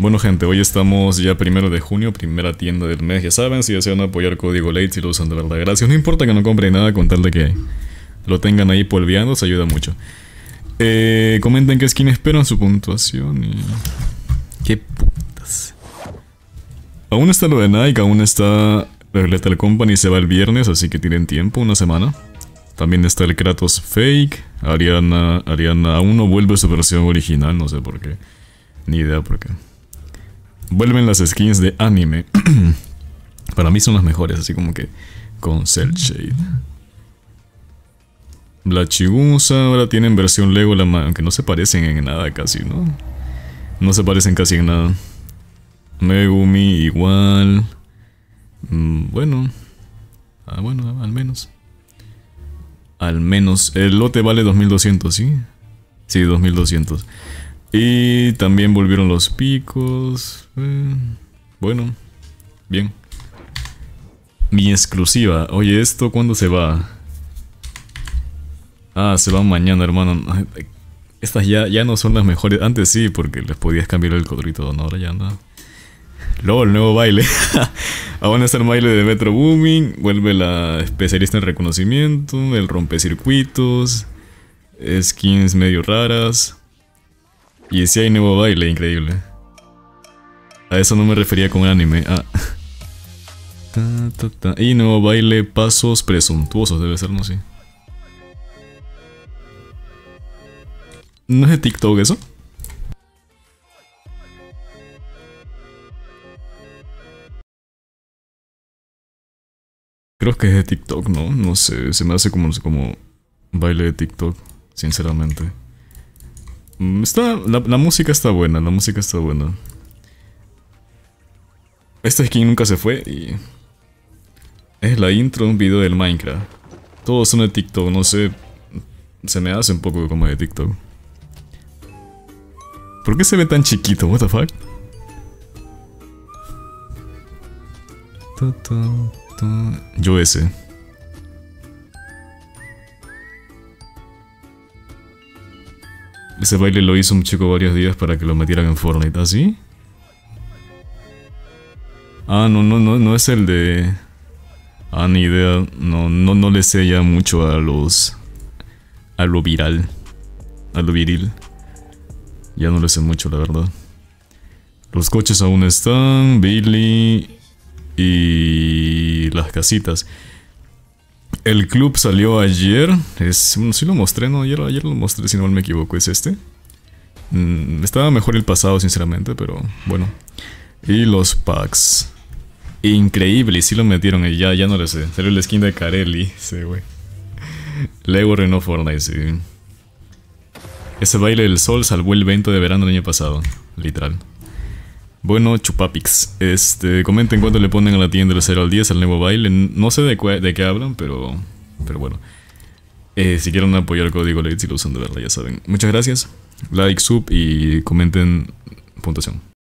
Bueno gente, hoy estamos ya 1 de junio, primera tienda del mes. Ya saben, si desean apoyar código late, si lo usan de verdad, gracias. No importa que no compren nada con tal de que lo tengan ahí polveando, se ayuda mucho. Comenten qué skin esperan, su puntuación y... ¿Qué putas? Aún está lo de Nike, aún está Lethal Company, se va el viernes, así que tienen tiempo, una semana. También está el Kratos Fake, Ariana aún no vuelve a su versión original, no sé por qué. Ni idea por qué. Vuelven las skins de anime. Para mí son las mejores, así como que con Cell Shade. La Chigusa ahora tienen versión Lego, aunque no se parecen en nada casi, ¿no? No se parecen casi en nada. Megumi igual. Bueno. Bueno, al menos. Al menos. El lote vale 2200, ¿sí? Sí, 2200. Y también volvieron los picos. Bueno, bien. Mi exclusiva. Oye, ¿esto cuándo se va? Ah, se va mañana, hermano. Estas ya no son las mejores. Antes sí, porque les podías cambiar el codrito, no, ahora ya no. Luego el nuevo baile. Aún está el baile de Metro Booming. Vuelve la especialista en reconocimiento. El rompecircuitos. Skins medio raras. Y si hay nuevo baile, increíble. A eso no me refería con anime. Ah. Y nuevo baile, pasos presuntuosos, debe ser, no sé. ¿No es de TikTok eso? Creo que es de TikTok, ¿no? No sé, se me hace como baile de TikTok, sinceramente. La música está buena, la música está buena. Esta skin nunca se fue y... Es la intro de un video del Minecraft. Todos son de TikTok, no sé... Se me hace un poco como de TikTok. ¿Por qué se ve tan chiquito? What the fuck? Yo ese. Ese baile lo hizo un chico varios días para que lo metieran en Fortnite, ¿ah, sí? Ah, no es el de... Ah, ni idea. No le sé ya mucho a los... A lo viral. A lo viril. Ya no le sé mucho, la verdad. Los coches aún están. Billy... Y... Las casitas. El club salió ayer. Sí lo mostré, ¿no? Ayer lo mostré, si no me equivoco. ¿Es este? Estaba mejor el pasado, sinceramente, pero bueno. Y los packs. Increíble, y sí lo metieron. Y ya no le sé. Salió el skin de Carelli. Sí, güey. Lego Renault Fortnite, sí. Ese baile del sol salvó el evento de verano del año pasado. Literal. Bueno, chupapix. Comenten cuánto le ponen a la tienda del 0 al 10 al nuevo baile. No sé de qué hablan, pero bueno. Si quieren apoyar el código late, si lo usan de verdad, ya saben. Muchas gracias. Like, sub y comenten puntuación.